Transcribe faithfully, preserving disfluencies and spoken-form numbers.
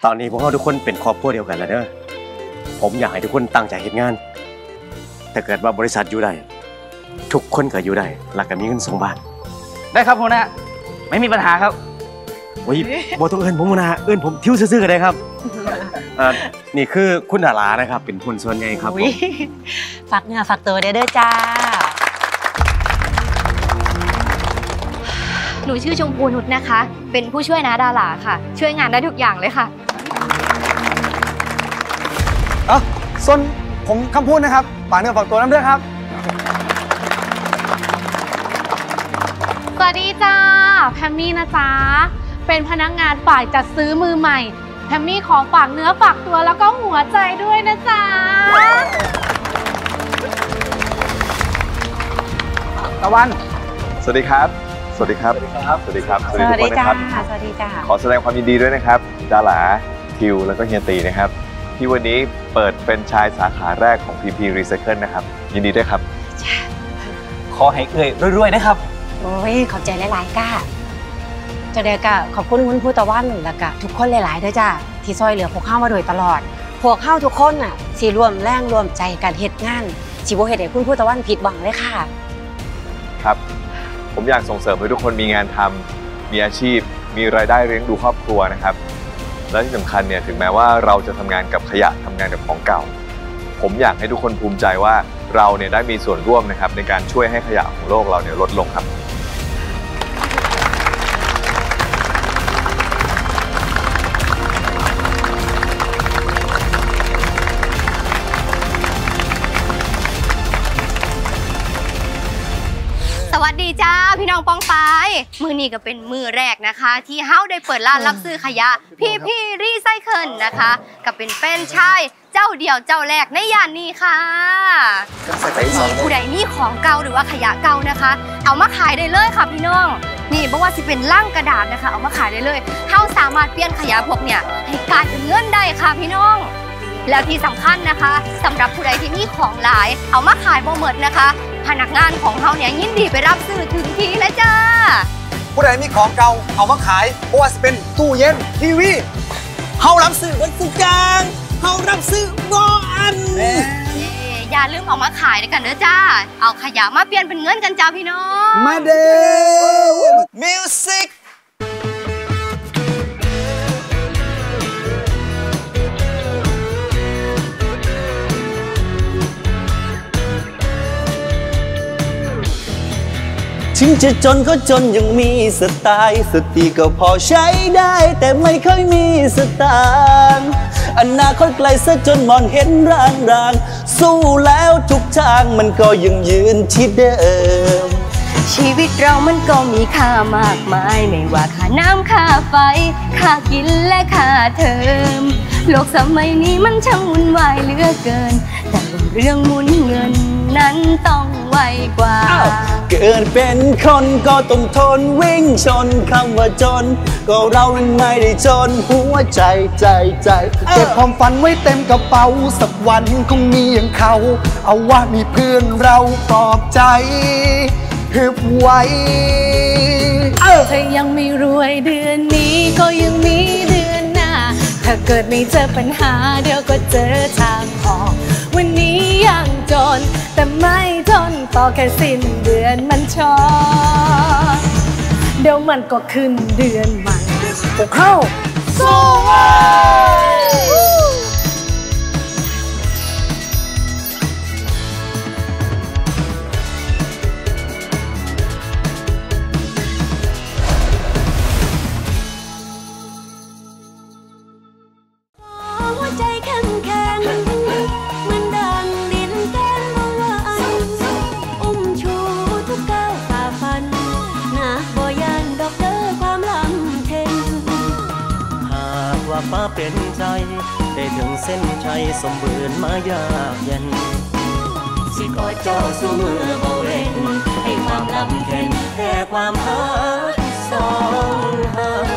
ตอนนี้พวกเราทุกคนเป็นครอบครัวเดียวกันแล้วเด้อผมอยากให้ทุกคนตั้งใจเฮ็ดงานถ้าเกิดว่าบริษัทอยู่ได้ทุกคนก็อยู่ได้แล้วก็มีเงินส่งบ้านได้ครับหัวหน้าไม่มีปัญหาครับโอ้ยบ่ต้องเอิ้นผมหัวหน้าเอิ้นผมทิวซื่อๆก็ได้ครับอ่านี่คือคุณดารานะครับเป็นคนส่วนใหญ่ครับฝากเนื้อฝากตัวเด้อจ้าหนูชื่อชมพูนุชนะคะเป็นผู้ช่วยน้าดาราค่ะช่วยงานได้ทุกอย่างเลยค่ะเอ้าส่วนผมคำพูดนะครับฝากเนื้อฝากตัวน้ำด้วยครับสวัสดีจ้าแพมมี่นะจ๊ะเป็นพนักงานฝ่ายจัดซื้อมือใหม่แพมมี่ขอฝากเนื้อฝากตัวแล้วก็หัวใจด้วยนะจ๊ะตะวันสวัสดีครับสวัสดีครับ สวัสดีครับ สวัสดีครับสวัสดีทุกคนนะครับสวัสดีจ้าขอแสดงความยินดีด้วยนะครับดาราทิวแล้วก็เฮียตีนะครับที่วันนี้เปิดเป็นชายสาขาแรกของ พี พี Recycle นะครับยินดีด้วยครับขอให้เอ่ยรวยๆนะครับโอ้ยขอบใจหลายๆก้าเจ้าเด็กก็ขอบคุณคุณผู้ตะวันแล้วก็ทุกคนหลายๆด้วยจ้าที่ซอยเหลือพวกเข้ามาโดยตลอดพวกเข้าทุกคนน่ะสิรวมแรงรวมใจกันเฮ็ดงานสิบ่เฮ็ดให้คุณผู้ตะวันผิดหวังเลยค่ะครับผมอยากส่งเสริมให้ทุกคนมีงานทำมีอาชีพมีรายได้เลี้ยงดูครอบครัวนะครับและที่สำคัญเนี่ยถึงแม้ว่าเราจะทำงานกับขยะทำงานกับของเก่าผมอยากให้ทุกคนภูมิใจว่าเราเนี่ยได้มีส่วนร่วมนะครับในการช่วยให้ขยะของโลกเราเนี่ยลดลงครับสวัสดีจ้าพี่น้องปองปายมือนี้ก็เป็นมือแรกนะคะที่เฮาได้เปิดร้านรับซื้อขยะ พี พี Recycle นะคะก็เป็นแฟรนไชส์เจ้าเดียวเจ้าแรกในย่านนี้ค่ะผู้ใดมีของเก่าหรือว่าขยะเก่านะคะเอามาขายได้เลยค่ะพี่น้องนี่บอกว่าสิเป็นลังกระดาษนะคะเอามาขายได้เลยเฮาสามารถเปลี่ยนขยะพวกเนี่ยให้กลายเป็นเงินได้ค่ะพี่น้องแล้วที่สำคัญนะคะสำหรับผู้ใดที่มีของหลายเอามาขายบ่หมดนะคะพนักงานของเฮาเนี่ยยินดีไปรับซื้อถึงที่เลยจ้าผู้ใดมีของเก่าเอามาขายเพราะว่าจะเป็นตู้เย็นทีวีเฮารับซื้อเงินสุกางเฮารับซื้อบ่อันอย่าลืมเอามาขายด้วยกันเด้อจ้าเอาขยะมาเปลี่ยนเป็นเงินกันจ้าพี่น้องมาเด้อมิวสิกถึงจะจนก็จนยังมีสไตล์สติก็พอใช้ได้แต่ไม่เคยมีสตางค์อนาคตไกลซะจนมองเห็นร่างร่างสู้แล้วทุกทางมันก็ยังยืนที่เดิมชีวิตเรามันก็มีค่ามากมายไม่ว่าค่าน้ำค่าไฟค่ากินและค่าเทอมโลกสมัยนี้มันช่างวุ่นวายเหลือเกินแต่เรื่องหมุนเงินนั้นต้องไวกว่าเกิดเป็นคนก็ต้องทนวิ่งชนคำว่าจนก็เรานั้นไม่ได้จนหัวใจใจใจเก็บความฝันไว้เต็มกระเป๋าสักวันคงมีอย่างเขาเอาว่ามีเพื่อนเราปลอบใจฮึบไว้เธอยังไม่รวยเดือนนี้ก็ยังมีเดือนหน้าถ้าเกิดไม่เจอปัญหาเดี๋ยวก็เจอทางออกวันนี้ยังจนแต่ไม่ทนต่อแค่สิ้นเดือนมันช็อตเดี๋ยวมันก็ขึ้นเดือนใหม่พวกเข้าสู้ฟ้าเป็นใจได้ถึงเส้นชัยสมบูรณ์มายากเย็นสิคอยเจ้าสู้มือบ่เว้นให้ความลำเค็นแค่ความหาสองหา